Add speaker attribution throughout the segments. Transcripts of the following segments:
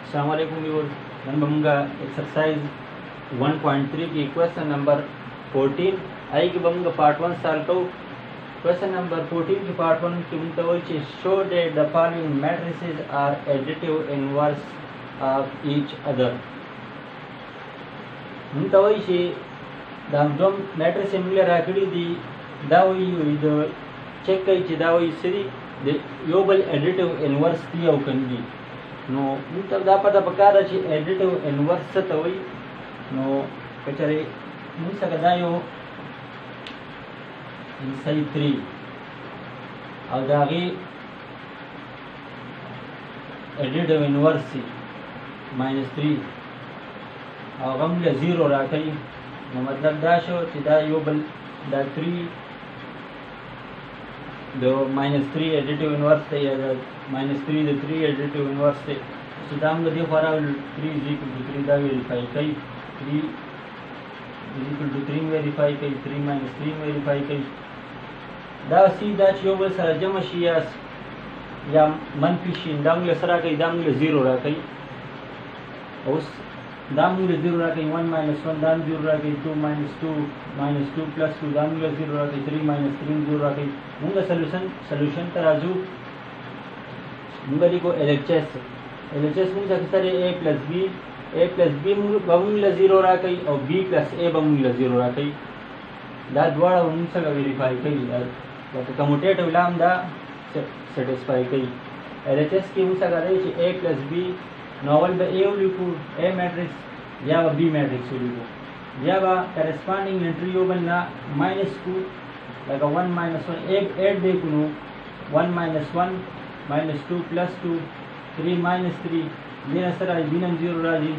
Speaker 1: अस्सलाम वालेकुम viewers, none बमगा एक्सरसाइज 1.3 की क्वेश्चन नंबर 14 आई की बमगा पार्ट 1 साल को क्वेश्चन नंबर 14 की पार्ट 1 की मुतवच्ची show that the following matrices are additive inverse of each other मुतवच्ची दाम दोम मैट्रिस मिले राकड़ी दी दावी दो चेक कई दावी सरी दे योबल एडिटिव इनवर्स दिया कंदी नो मुतब दापा दा पकार ची एडिटिव इनवर्स तवई नो कचरे मुसा कदायो सही 3 और दागी एडिटिव इनवर्स -3 और गमले 0 राखई नो मतलब दाशो चिदा योबल दा 3 दो -3 एडिटिव इनवर्स थे या -3 the 3 additive inverse थे सिद्धांत दे फरा 3 is equal to 3 दा वेरीफाई कई 3 is equal to 3 वेरीफाई कई 3 minus 3 वेरीफाई कई दा सीधा चियो सर जमा शियास या मनफी शिन दांगले सरा कई दांगले 0 रा कई उस दांगले 0 रा कई 1 minus 1 दांग 0 रा कई 2 minus 2 plus 2 दांगले 0 रा कई 3 minus 3 0 रा कई मुंगा सॉल्यूशन तराजू मुंगली को एलएचएस मुंगा कितरे a plus b बमुंगला 0 रा कई और b plus a बमुंगला 0 रा कई दा द्वारा मुंगा का वेरीफाई कई तो कम्यूटेटिव लैम्डा सेटिस्फाई कई एलएचएस की मुंगा का रही a plus b नॉवल बे a लिखो a मैट्रिक्स या b मैट्रिक्स लिखो या बा करेस्पॉन्डिंग एंट्री हो बनना -2 लगा 1 minus 1 8 देखो 1 minus 1 minus 2 plus 2 3 minus 3 दीना सरा दीनम 0 राजी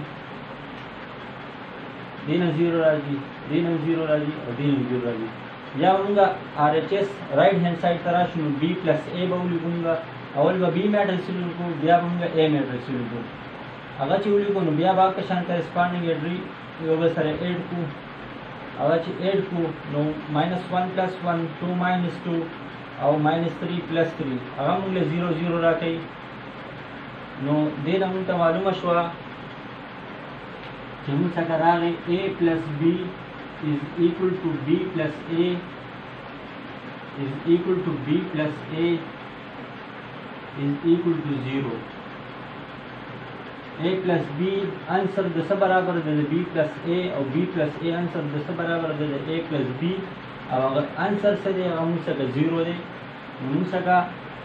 Speaker 1: दीनम 0 राजी दीनम 0 राजी और दीनम 0 राजी या उनका आरएचएस राइट हैंड साइड तरह शुरू b plus a बहु लिखूंगा अवल बा b मैट्रिक्स लिखूं बिया बंगा a मैट्रिक्स लिखूं अगर चुली को बिया बाग का शान करेस्पॉन्डिंग एंट्री योगा सरे 8 को अगर 8 को नो -1 plus 1 2 minus 2 और -3 plus 3 अगर मुझे 0 0 रखे नो दे रहा तो मालूम अशवा जब सकरारे a plus b is equal to b plus a is equal to b plus a is equal to 0 a plus b answer दस बराबर दे b plus a और b plus a आंसर दस बराबर दे a plus b अब अगर आंसर से दे हम सका 0 दे हम सका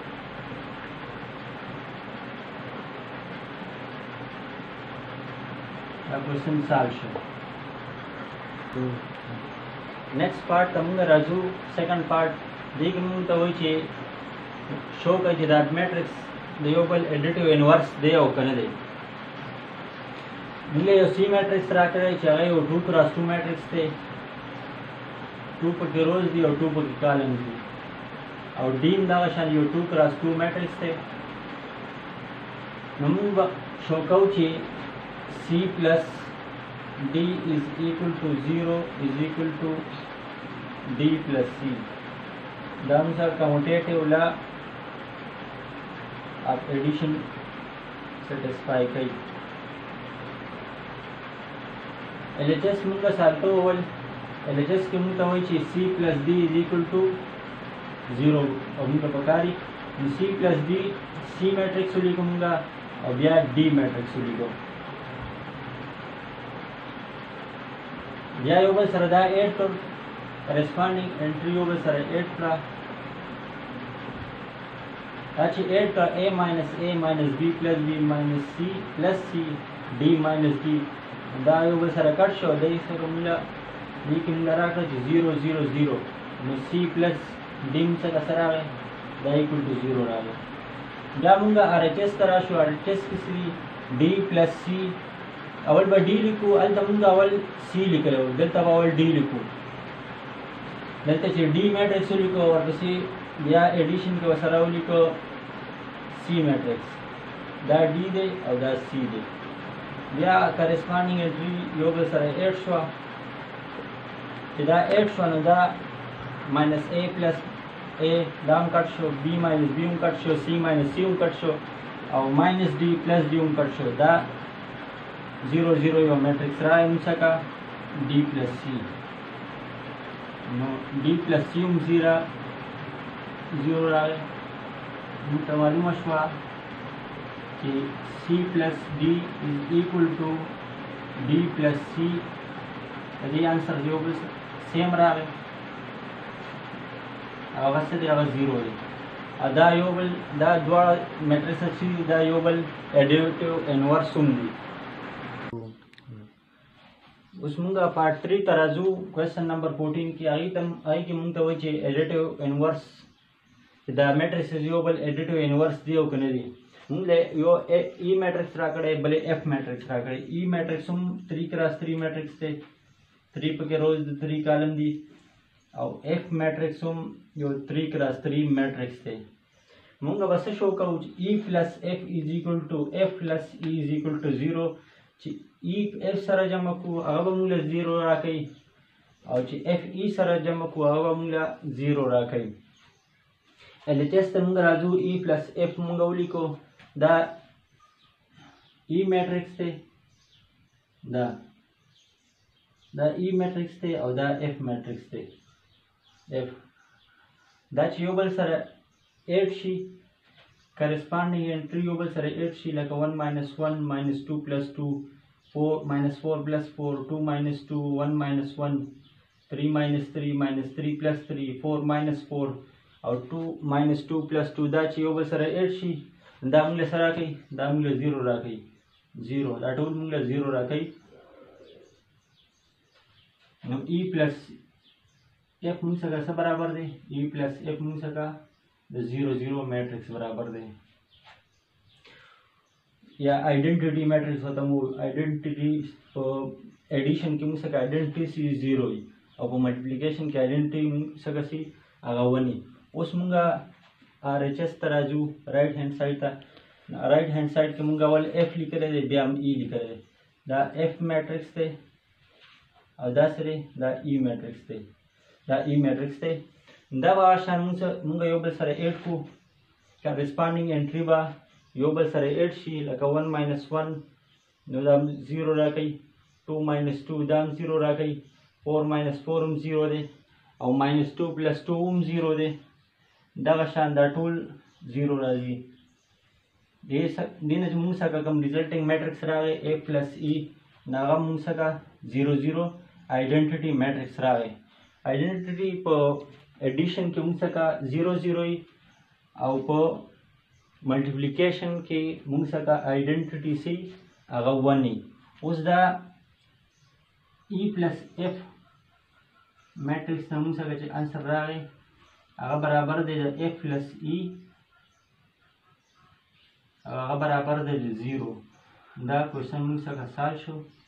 Speaker 1: क्वेश्चन सॉल्यूशन तो नेक्स्ट पार्ट तमुंगा राजू सेकंड पार्ट देख मुं तो होई छे शो का जिदात मैट्रिक्स देयोबल एडिटिव इनवर्स दे ओ कने दे मिले यो सी मैट्रिक्स रा करे चाहे वो 2 क्रॉस 2 मैट्रिक्स थे 2 पर के रोज दी और 2 पर के कॉलम दी और डी में दाशान यो 2 क्रॉस 2 मैट्रिक्स थे नमुंगा शो कौची c plus d is equal to 0 is equal to d plus c दांसा कम्यूटेटिव ला आप एडिशन सेटिस्फाई कई एलएचएस मुंगा साल्तो ओवल एलएचएस के मुंगा होई ची c plus d is equal to 0 और मुंगा पकारी c plus d c matrix लिखो मुंगा और बिया d मैट्रिक्स लिखो या योगा सरदा 8 तो करेस्पॉन्डिंग एंट्री योगा सर 8 का अच्छी 8 का a minus b plus b minus c plus c d minus d दा योगा सर कट शो दे इसको मिला d की मिला रखा 0 0 0 में c plus d में से कसरा है दा इक्वल टू 0 रहा है जा मुंगा आरएचएस तरह शो आरएचएस किसी d plus c अवल बा डी लिखो अल तमुंगा अवल सी लिख रहे हो दिल तब अवल डी लिखो दिलते चे डी मैट्रिक्स लिखो और किसी या एडिशन के वसराव लिखो सी मैट्रिक्स दा डी दे और दा सी दे या करेस्पॉन्डिंग एंट्री योग सर 8 शो दा 8 शो दा -a plus a दाम कट शो b minus b कट शो c minus c कट शो او ماینس d plus d هم کټ شو دا 0 0 یو میټرکس راغی موږ څخه d plus c نو d plus c هم 0 راغی موږ ته معلومه شوه چې c plus d is equal to d plus c د دې انسر یو بل سیم راغی هغه څه دی هغه 0 دی دا یو بل دا دواړه میټریسز چې دا یو بل اډیټیو انورس هم دي اوس مونږه پارت 3 ته راځو کوېسچن نمبر 14 کې هغې کې مونږ ته وایي چې اډیټیو انورس دا میټریسز یو بل اډیټیو انورس دی او که نه دی مونږ له یو ای میټرکس راکړی بلې اف میټرکس راکړی ای میټرکس هم 3 کراس 3 میټرکس دی 3 پکې روز د 3 کالم دي او اف میټرکس هم یو 3 کراس 3 میټرکس دی مونږ به څه شو کوو چې ای پلس اف از ایکول ټو اف پلس ای از ایکول ټو 0 چې ای اف سره جمع کوو هغه به مونږ له 0 راکوي او چې اف ای سره جمع کوو هغه به مونږ له 0 راکوي LHS ته مونږ راځو ای پلس اف مونږ ولیکو دا ای میټرکس دی دا ای میټرکس دی او دا اف میټرکس دی اف دا چې یو بل سره 8 شي corresponding entry یو بل سره 8 شي لکه 1 minus 1 minus 2 plus 2 4 minus 4 plus 4 2 minus 2 1 minus 1 3 minus 3 minus 3 plus 3 4 minus 4 او 2 minus 2 plus 2 دا چې یو بل سره 8 شي دا موږ له سره راکوي دا موږ له 0 راکوي 0 دا ټول موږ له 0 راکوي نو ای پلس اف موږ څخه څه برابر دی ای پلس اف موږ څخه د 0 0 میټرکس برابر دی یا آئیډنټیټي میټرکس ورته مو آئیډنټیټي په ایډیشن کې موږ څخه آئیډنټیټي سي 0 وي او په ملټیپلیکیشن کې آئیډنټیټي موږ څخه سي هغه 1 وي اوس موږ RHS ته راځو رائټ هینډ سایډ ته رائټ هینډ سایډ کې موږ اول اف لیکلی دی بیا هم ای لیکلی دی دا اف میټرکس دی او دا سره دا ای میټرکس دی دا ای میټرکس دی دا به شان موږ یو بل سره 8 کو کارسپانډینګ انټری به یو بل سره 8 شي لکه 1 minus 1 نو دا 0 راکوي 2 minus 2 دا هم 0 راکوي 4 minus 4 هم 0 دی او minus 2 plus 2 هم 0 دی دغه شان دا ټول 0 راځي دې نه چې موږ څخه کوم ریزلټینګ میټرکس راغی a plus e هغه موږ څخه 0 0 آئیډنټیټي میټرکس راغی آئیډنټیټي په ایډیشن کې موږ څخه 0 0 او په ملټیپلیکیشن کې موږ څخه آئیډنټیټي سي هغه 1 اوس دا e plus f میټرکس موږ څخه چې انسر راغی هغه برابر دی د f plus e هغه برابر دی د 0 دا کوېسچن موږ څخه سال شو